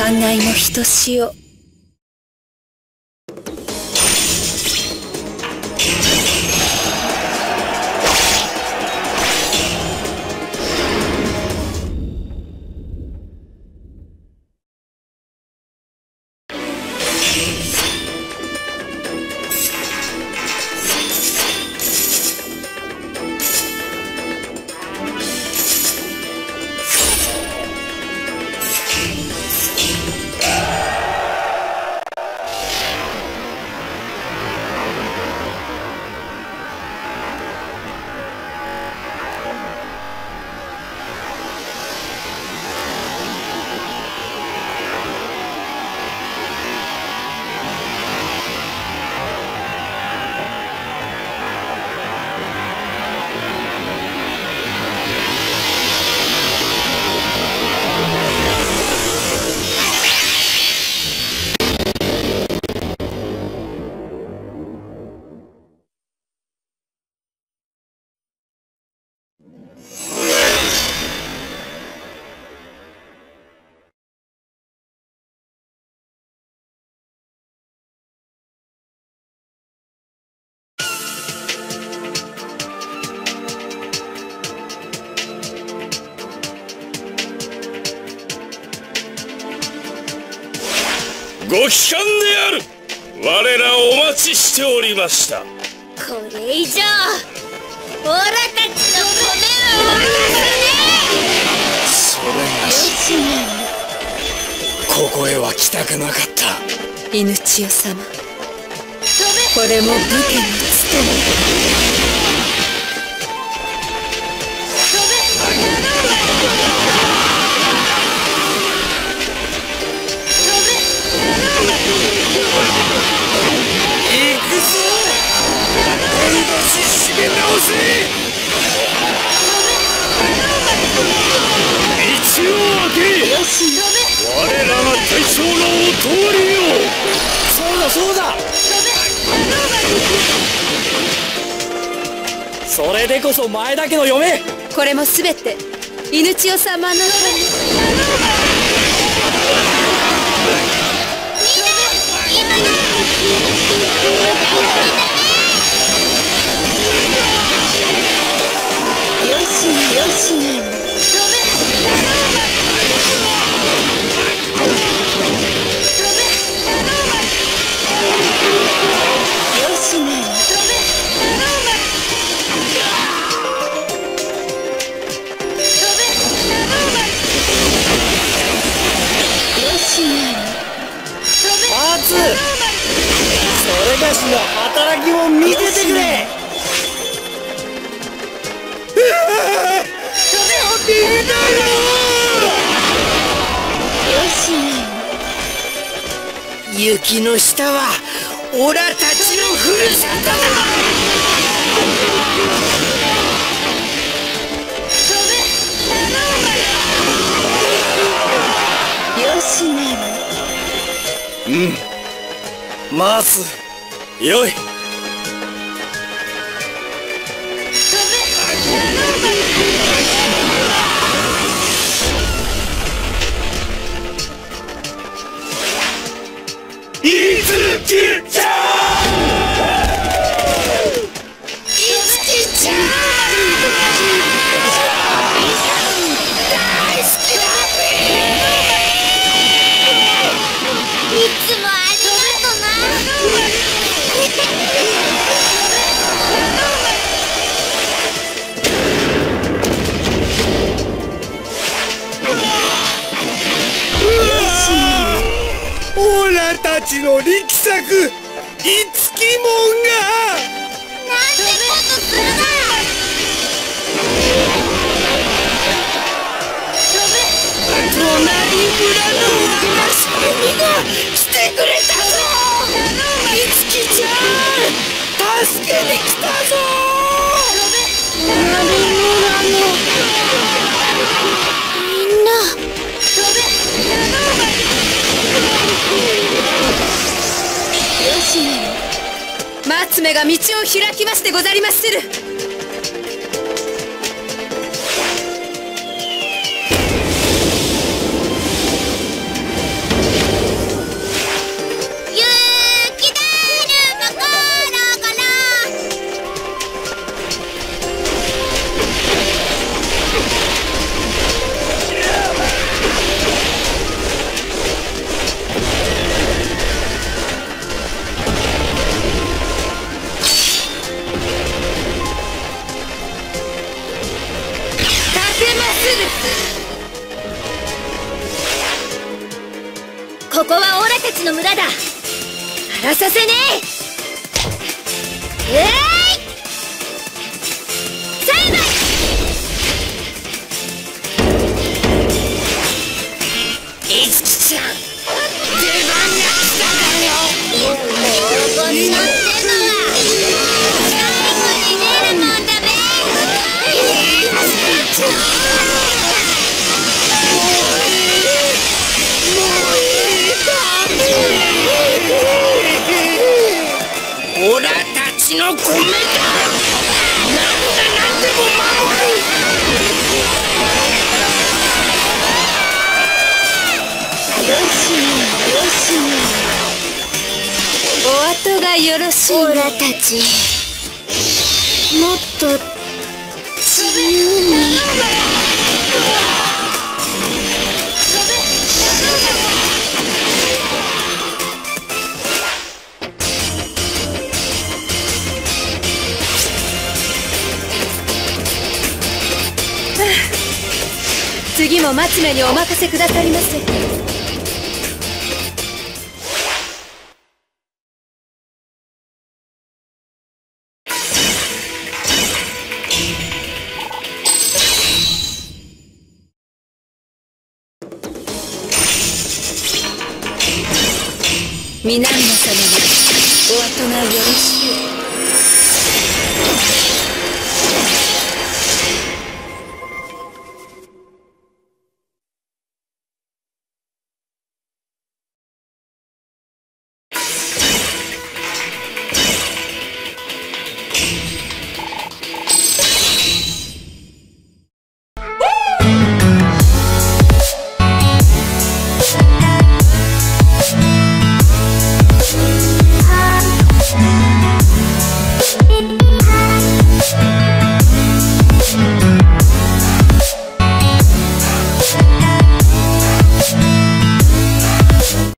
感慨もひとしお。 ご帰還である。我らお待ちしておりました。 これ以上オラたちの米を奪うそれがしここへは来たくなかった。 犬千代様、これも武家の務め。 我らが大将のお通りよ。そうだそうだ、それでこそ前田家の嫁。 これもすべて犬千代様のよしよし。 それがしの働きを見せてくれ。雪の下はオラたちのふるさとだ。 よしね。 まずよい。いつきちゃオラたちの力作いつきもんがなんてことするな。 隣村の話組が来てくれたぞ。いつきちゃん助けに来たぞ。 隣村のみんな松目が道を開きましてござりまする。 ここはオラたちの村だ。荒らさせねえ。栽培。 いつきちゃん、出番が来ただよ。 ここに乗ってんのは最後に出るもんだべ。 オラたちの米だ。何が何でも守る。 よしお後がよろしい。 オラたちもっと自由に。 次も松目にお任せくださりませ。皆々様はお後がよろしい。